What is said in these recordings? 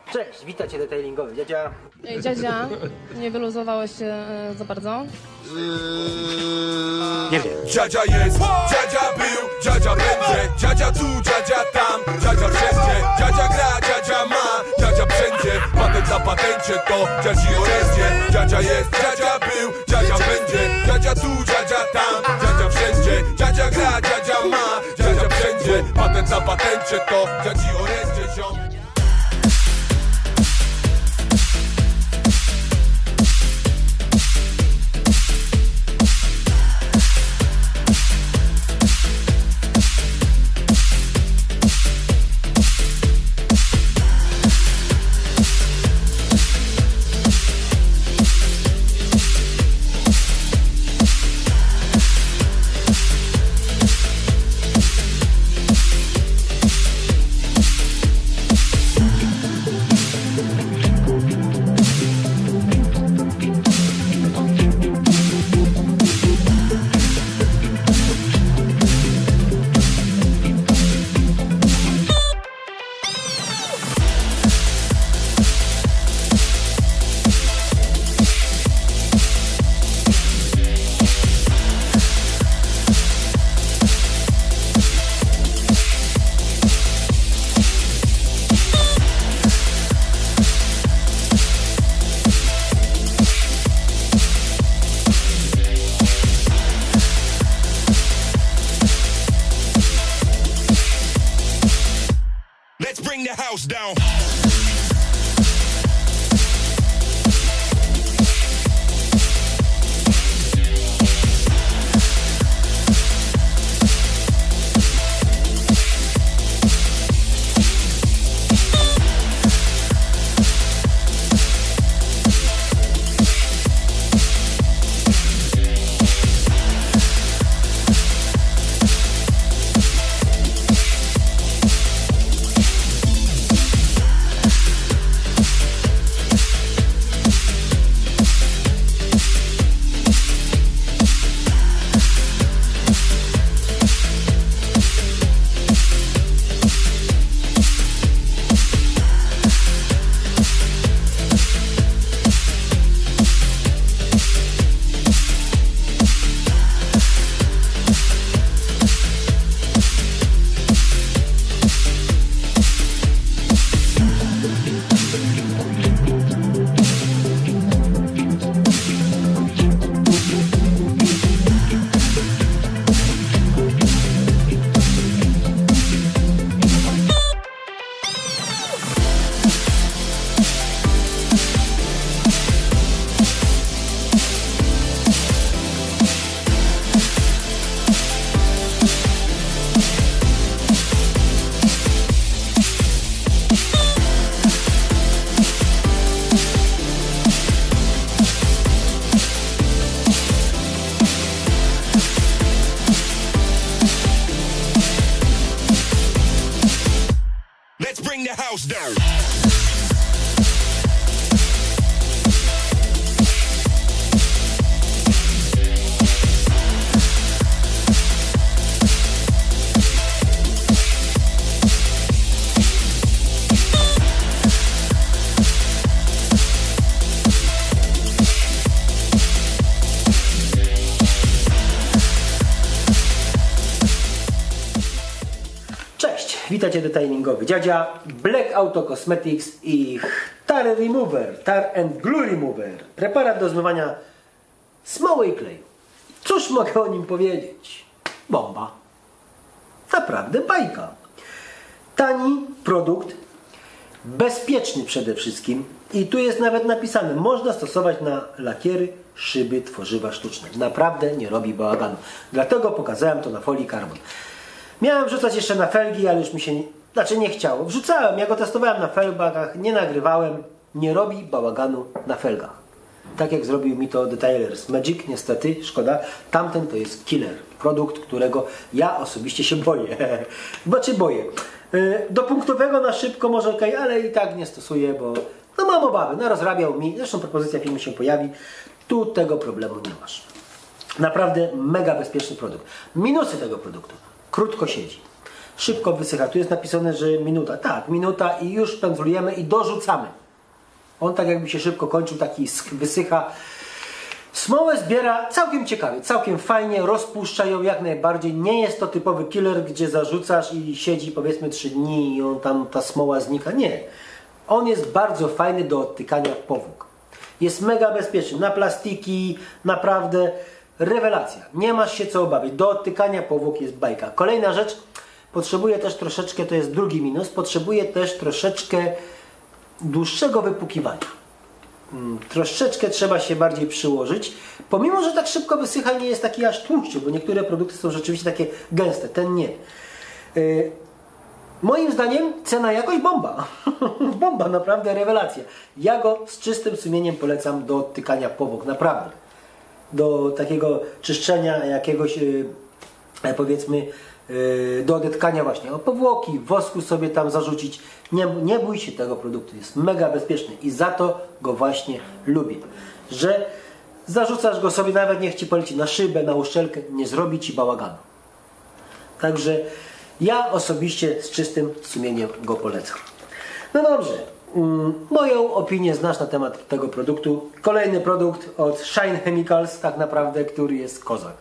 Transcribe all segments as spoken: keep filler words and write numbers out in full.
Cześć, witajcie detailingowy. Dziadzia. Ej, dziadzia, nie wyluzowałeś się e, za bardzo? Nie wiem. Dziadzia jest, dziadzia był, dziadzia będzie, dziadzia tu, dziadzia tam, dziadzia wszędzie, dziadzia gra, dziadzia ma, dziadzia wszędzie, patent na patencie to dziadzi orędzie. Dziadzia jest, dziadzia był, dziadzia będzie, dziadzia tu, dziadzia tam, dziadzia wszędzie, dziadzia gra, dziadzia ma, dziadzia wszędzie, patent na patencie to dziadzi orędzie, ziom. Let's bring the house down. Let's bring the house down. Witajcie detailingowy. Dziadzia, Black Auto Cosmetics i Tar Remover, Tar and Glue Remover. Preparat do zmywania smoły i kleju. Cóż mogę o nim powiedzieć? Bomba. Naprawdę bajka. Tani produkt, bezpieczny przede wszystkim i tu jest nawet napisane, można stosować na lakiery, szyby, tworzywa sztuczne. Naprawdę nie robi bałaganu. Dlatego pokazałem to na folii karbon. Miałem wrzucać jeszcze na felgi, ale już mi się, nie, znaczy nie chciało. Wrzucałem, ja go testowałem na felgach, nie nagrywałem. Nie robi bałaganu na felgach. Tak jak zrobił mi to Detailers Magic, niestety, szkoda. Tamten to jest killer. Produkt, którego ja osobiście się boję. Bo czy boję? Do punktowego na szybko może ok, ale i tak nie stosuję, bo no mam obawy. No rozrabiał mi, zresztą propozycja filmu się pojawi. Tu tego problemu nie masz. Naprawdę mega bezpieczny produkt. Minusy tego produktu. Krótko siedzi. szybko wysycha. Tu jest napisane, że minuta. Tak, minuta i już pędzlujemy i dorzucamy. On tak jakby się szybko kończył, taki wysycha. Smołę zbiera całkiem ciekawie, całkiem fajnie, rozpuszcza ją jak najbardziej. Nie jest to typowy killer, gdzie zarzucasz i siedzi powiedzmy trzy dni i on tam, ta smoła znika. Nie. On jest bardzo fajny do odtykania powłok. Jest mega bezpieczny. Na plastiki, naprawdę rewelacja. Nie masz się co obawiać. Do odtykania powłok jest bajka. Kolejna rzecz, potrzebuje też troszeczkę, to jest drugi minus, potrzebuje też troszeczkę dłuższego wypukiwania. Troszeczkę trzeba się bardziej przyłożyć, pomimo że tak szybko wysycha, nie jest taki aż tłuszczy, bo niektóre produkty są rzeczywiście takie gęste, ten nie. Yy, moim zdaniem cena jakoś bomba. Bomba, naprawdę rewelacja. Ja go z czystym sumieniem polecam do odtykania powłok, naprawdę. Do takiego czyszczenia jakiegoś, yy, powiedzmy, yy, do odetkania właśnie o powłoki, wosku sobie tam zarzucić. Nie, nie bój się tego produktu, jest mega bezpieczny i za to go właśnie lubię. Że zarzucasz go sobie, nawet niech ci poleci na szybę, na uszczelkę, nie zrobi ci bałaganu. Także ja osobiście z czystym sumieniem go polecam. No dobrze, moją opinię znasz na temat tego produktu. Kolejny produkt od Shine Chemicals, tak naprawdę, który jest kozak.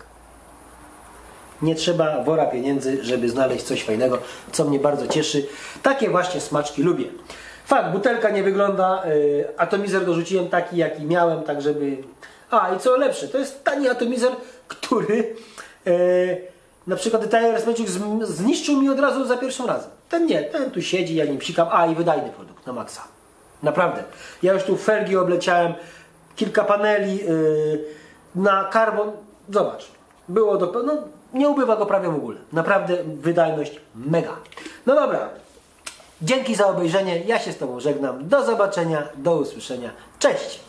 Nie trzeba wora pieniędzy, żeby znaleźć coś fajnego, co mnie bardzo cieszy. Takie właśnie smaczki lubię. Fakt, butelka nie wygląda, yy, atomizer dorzuciłem taki, jaki miałem, tak żeby... A, i co lepsze, to jest tani atomizer, który yy, na przykład Detailer Magic zniszczył mi od razu za pierwszym razem. Ten nie, ten tu siedzi, ja nim psikam. A, i wydajny produkt, na maksa. Naprawdę. Ja już tu felgi obleciałem, kilka paneli yy, na karbon. Zobacz, było do... No, nie ubywa go prawie w ogóle. Naprawdę wydajność mega. No dobra. Dzięki za obejrzenie. Ja się z Tobą żegnam. Do zobaczenia. Do usłyszenia. Cześć!